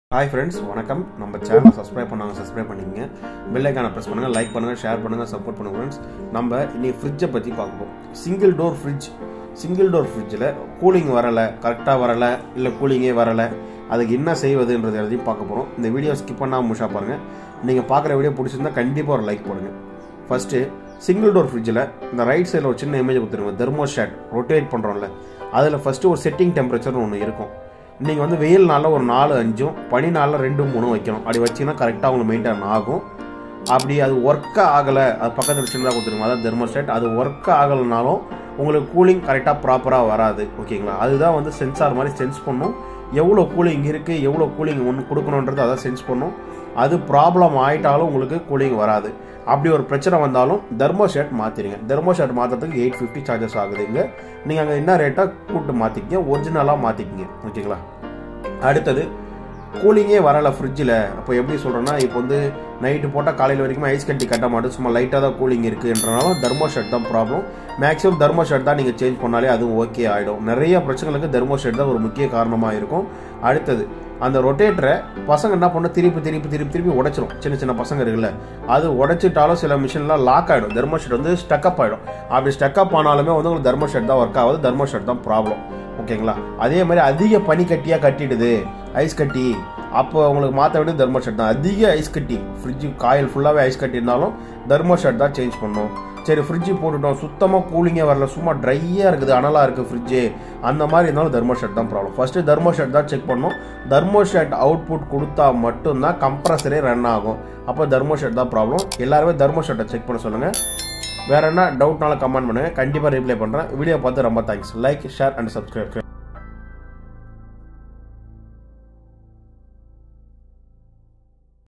Hi friends, வணக்கம். நம்ம சேனலை சப்ஸ்கிரைப் பண்ணிக்கங்க. பெல் ஐகானை பிரஸ் பண்ணுங்க, லைக் பண்ணுங்க, ஷேர் பண்ணுங்க, சப்போர்ட் பண்ணுங்க फ्रेंड्स. நம்ம இன்னைக்கு ஃப்ரிட்ஜை பத்தி பார்ப்போம். சிங்கிள் டோர் ஃப்ரிட்ஜில் கூலிங் வரல, கரெக்ட்டா வரல, இல்ல கூலிங்கே வரல. அதுக்கு என்ன செய்வதுன்றது எல்லாத்தையும் பார்க்க போறோம். இந்த வீடியோ ஸ்கிப் பண்ணாம முழுசா பாருங்க. நீங்க பார்க்குற வீடியோ பிடிச்சிருந்தா கண்டிப்பா ஒரு லைக் போடுங்க. ஃபர்ஸ்ட் சிங்கிள் டோர் ஃப்ரிட்ஜில் இந்த ரைட் சைடில் ஒரு சின்ன இமேஜ் கொடுத்துருங்க. தெர்மோஸ்டாட் ரொட்டேட் பண்றோம்ல, அதில் ஃபர்ஸ்ட் ஒரு செட்டிங் டெம்பரேச்சர் ஒன்று இருக்கும். நீங்கள் வந்து வெயில் நாளில் ஒரு 4-5 பனி நாளில் 2-3 வைக்கணும். அப்படி வச்சிங்கன்னா கரெக்டாக உங்களுக்கு மெயின்டைன் ஆகும். அப்படி அது ஒர்க் ஆகலை, அது பக்கத்தில் சின்னதாக கொடுத்துருங்க, அதான் தெர்மோஸ்டாட். அது ஒர்க் ஆகலைனாலும் உங்களுக்கு கூலிங் கரெக்டாக ப்ராப்பராக வராது. ஓகேங்களா? அதுதான் வந்து சென்சார் மாதிரி சென்ஸ் பண்ணும். எவ்வளோ கூலிங் இருக்குது, எவ்வளோ கூலிங் ஒன்று கொடுக்கணுன்றது அதான் சென்ஸ் பண்ணும். அது ப்ராப்ளம் ஆகிட்டாலும் உங்களுக்கு கூலிங் வராது. அப்படி ஒரு பிரச்சனை வந்தாலும் தெர்மோஸ்டாட் மாற்றிடுங்க. தெர்மோஸ்டாட் மாற்றுறதுக்கு 850 சார்ஜஸ் ஆகுதுங்க. நீங்கள் அங்கே என்ன ரேட்டாக கூப்பிட்டு மாற்றிக்கிங்க, ஒரிஜினலாக மாற்றிக்கிங்க. ஓகேங்களா? அடுத்தது கூலிங்கே வரலை ஃப்ரிட்ஜில். அப்போ எப்படி சொல்கிறேன்னா, இப்போ வந்து நைட்டு போட்டால் காலையில் வரைக்கும் ஐஸ் கட்டி கட்ட மாட்டோம், சும்மா லைட்டாக தான் கூலிங் இருக்குன்றனாலும் தெர்மோஸ்டாட் தான் ப்ராப்ளம். மேக்ஸிமம் தெர்மோஸ்டாட் தான் நீங்கள் சேஞ்ச் பண்ணாலே அதுவும் ஓகே ஆகிடும். நிறைய பிரச்சனைகளுக்கு தெர்மோஸ்டாட் தான் ஒரு முக்கிய காரணமாக இருக்கும். அடுத்தது அந்த ரொட்டேட்டரை பசங்க என்ன பண்ண திருப்பி உடைச்சிரும். சின்ன பசங்க இருக்குல்ல, அது உடைச்சிட்டாலும் சில மிஷின்லாம் லாக் ஆகிடும். தெர்மோஸ்டாட் வந்து ஸ்டக்கப் ஆகிடும். அப்படி ஸ்டக்கப் ஆனாலுமே வந்து உங்களுக்கு தெர்மோஸ்டாட் தான் ஒர்க் ஆகுது. தெர்மோஸ்டாட் தான் ப்ராப்ளம். ஓகேங்களா? அதே மாதிரி அதிக பனி கட்டியாக கட்டிடுது, ஐஸ் கட்டி, அப்போ உங்களுக்கு மாற்ற வேண்டியது தெர்மோஸ்டாட் தான். அதிக ஐஸ் கட்டி, ஃப்ரிட்ஜு காயில் ஃபுல்லாகவே ஐஸ் கட்டி இருந்தாலும் தெர்மோஸ்டாட் தான் சேஞ்ச் பண்ணணும். சரி, ஃப்ரிட்ஜு போட்டுட்டோம், சுத்தமாக கூலிங்கே வரல, சும்மா ட்ரையாக இருக்குது, அனலாக இருக்குது ஃப்ரிட்ஜு, அந்த மாதிரி இருந்தாலும் தெர்மோஸ்டாட் தான் ப்ராப்ளம். ஃபஸ்ட்டு தெர்மோஸ்டாட் தான் செக் பண்ணணும். தெர்மோஸ்டாட் அவுட்புட் கொடுத்தா மட்டும்தான் கம்ப்ரஸரே ரன் ஆகும். அப்போ தெர்மோஸ்டாட் தான் ப்ராப்ளம். எல்லாருமே தெர்மோஸ்டாட்டை செக் பண்ண சொல்லுங்கள். வேறு என்ன டவுட்னால கமெண்ட் பண்ணுங்கள், கண்டிப்பாக ரிப்ளை பண்ணுறேன். வீடியோ பார்த்து ரொம்ப thanks. Like, share and subscribe.